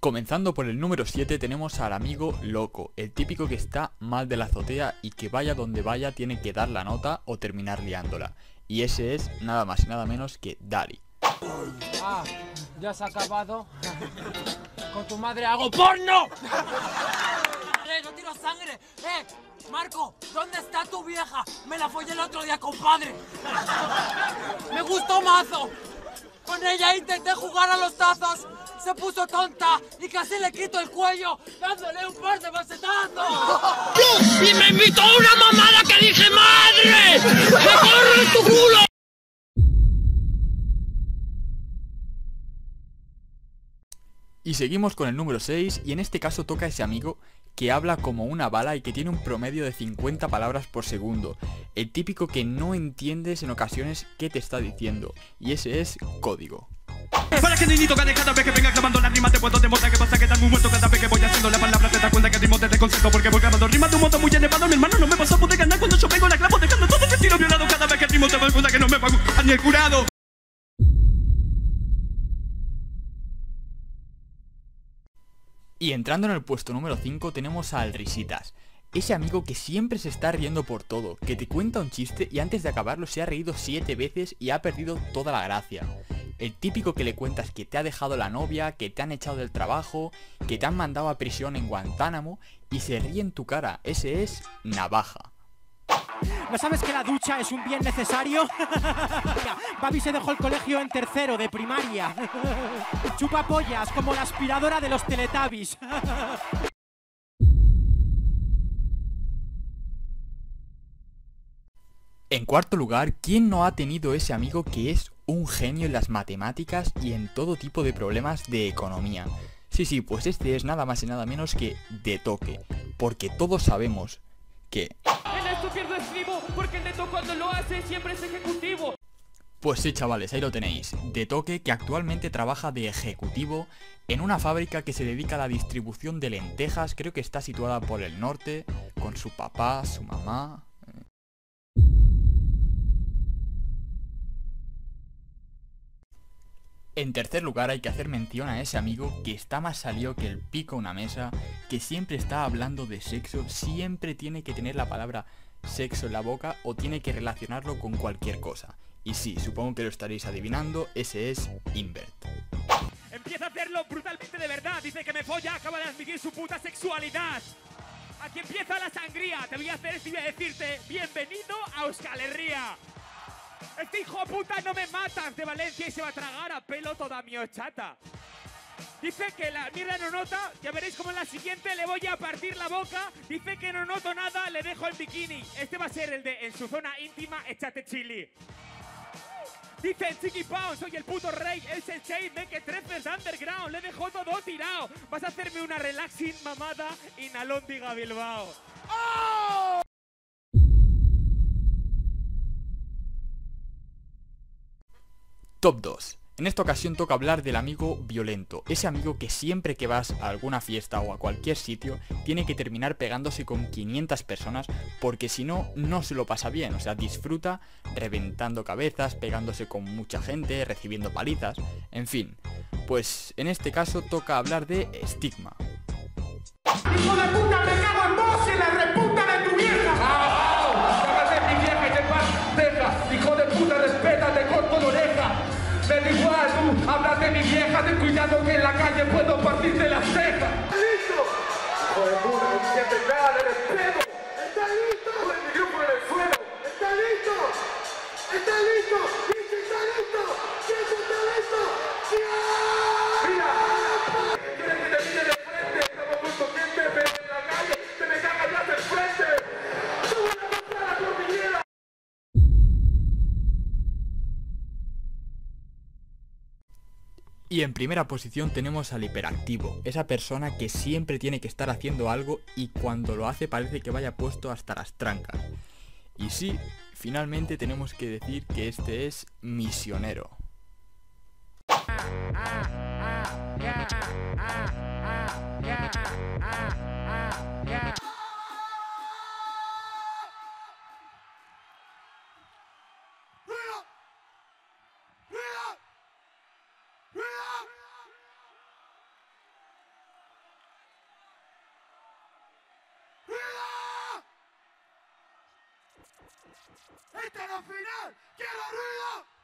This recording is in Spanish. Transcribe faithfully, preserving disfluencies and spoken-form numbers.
Comenzando por el número siete tenemos al amigo loco, el típico que está mal de la azotea y que vaya donde vaya tiene que dar la nota o terminar liándola. Y ese es nada más y nada menos que Dali. Ah, ¿ya has acabado? Con tu madre hago porno. ¡Eh, no tiro sangre! ¡Eh, Marco! ¿Dónde está tu vieja? Me la follé el otro día, compadre. Me gustó mazo. Con ella intenté jugar a los tazos. Se puso tonta y casi le quito el cuello dándole un par de macetazos. ¡Y me invitó a una mamada que dije ¡madre! ¡Me corre tu culo! Y seguimos con el número seis y en este caso toca a ese amigo que habla como una bala y que tiene un promedio de cincuenta palabras por segundo. El típico que no entiendes en ocasiones qué te está diciendo. Y ese es Código. Para que niñito gane cada vez que venga clavando las rimas te puedo demostrar que pasa que estás muy muerto cada vez que voy haciendo las palabras te das cuenta que ritmo te desconcentro porque voy grabando rimas de un modo muy elevado mi hermano no me pasa a poder ganar cuando yo vengo la clavo dejando todo el estilo violado cada vez que ritmo te das cuenta que no me va a gustar ni el curado. Y entrando en el puesto número cinco tenemos al Risitas. Ese amigo que siempre se está riendo por todo, que te cuenta un chiste y antes de acabarlo se ha reído siete veces y ha perdido toda la gracia. El típico que le cuentas que te ha dejado la novia, que te han echado del trabajo, que te han mandado a prisión en Guantánamo y se ríe en tu cara. Ese es Navaja. ¿No sabes que la ducha es un bien necesario? Mira, Babi se dejó el colegio en tercero de primaria. Chupa pollas como la aspiradora de los Teletubbies. En cuarto lugar, ¿quién no ha tenido ese amigo que es un genio en las matemáticas y en todo tipo de problemas de economía? Sí, sí, pues este es nada más y nada menos que De Toque, porque todos sabemos que... En esto pierdo estribo, porque el neto cuando lo hace siempre es ejecutivo. Pues sí, chavales, ahí lo tenéis. De Toque, que actualmente trabaja de ejecutivo en una fábrica que se dedica a la distribución de lentejas, creo que está situada por el norte, con su papá, su mamá... En tercer lugar hay que hacer mención a ese amigo que está más salido que el pico a una mesa, que siempre está hablando de sexo, siempre tiene que tener la palabra sexo en la boca o tiene que relacionarlo con cualquier cosa. Y sí, supongo que lo estaréis adivinando, ese es Invert. Empieza a hacerlo brutalmente de verdad, dice que me folla, acaba de admitir su puta sexualidad. Aquí empieza la sangría, te voy a hacer esto y voy a decirte, bienvenido a Euskal Herria. Este hijo de puta no me matas de Valencia y se va a tragar a pelo toda mi horchata. Dice que la mierda no nota, ya veréis como en la siguiente le voy a partir la boca. Dice que no noto nada, le dejo el bikini. Este va a ser el de en su zona íntima, échate chili. Dice el Chiqui Pound, soy el puto rey, el sensei de que trepes underground. Le dejo todo tirado. Vas a hacerme una relaxing mamada inalóndiga Bilbao. ¡Oh! Top dos. En esta ocasión toca hablar del amigo violento, ese amigo que siempre que vas a alguna fiesta o a cualquier sitio tiene que terminar pegándose con quinientas personas porque si no, no se lo pasa bien, o sea, disfruta reventando cabezas, pegándose con mucha gente, recibiendo palizas, en fin. Pues en este caso toca hablar de estigma. ¡Hijo de puta, me cago en vos y la reputa de tu vieja! ¡Ah! ¡Cagas de mi vieja y te vas! ¡Deja! ¡Hijo de puta, respeta, te corto la oreja! Me da igual, tú, hablas de mi vieja, ten cuidado que en la calle puedo partirte las cejas. ¡Listo! ¡Hijo de puta, no sientes nada de respeto! ¡Está listo! ¡Con el micrófono en el suelo! ¡Está listo! ¡Está listo! ¡Dice está listo! ¡Dice está listo! ¡Ya! ¡Mira! ¡Quieres que te mire de frente! ¡Estamos muy conscientes, pero en la calle te me cagas ya de frente! ¡Sube la mano a la cordillera! Y en primera posición tenemos al hiperactivo, esa persona que siempre tiene que estar haciendo algo y cuando lo hace parece que vaya puesto hasta las trancas. Y sí, finalmente tenemos que decir que este es misionero. ¡Esta es la final! ¡Quiero ruido!